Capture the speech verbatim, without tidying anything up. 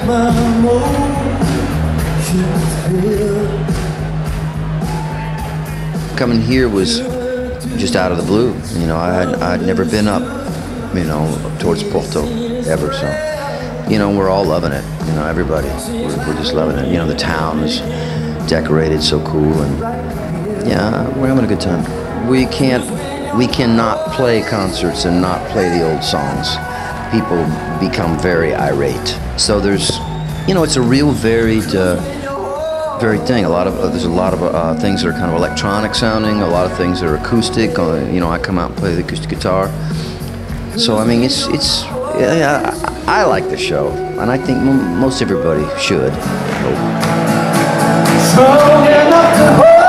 Coming here was just out of the blue. You know, I had I'd never been up, you know, towards Porto ever. So, you know, we're all loving it. You know, everybody, we're, we're just loving it. You know, the town is decorated so cool, and yeah, we're having a good time. We can't, we cannot play concerts and not play the old songs. People become very irate. So there's, you know, it's a real varied. Uh, Very thing. A lot of uh, there's a lot of uh, things that are kind of electronic sounding. A lot of things that are acoustic. Uh, you know, I come out and play the acoustic guitar. So I mean, it's it's. Yeah, I, I like the show, and I think m most everybody should. I hope.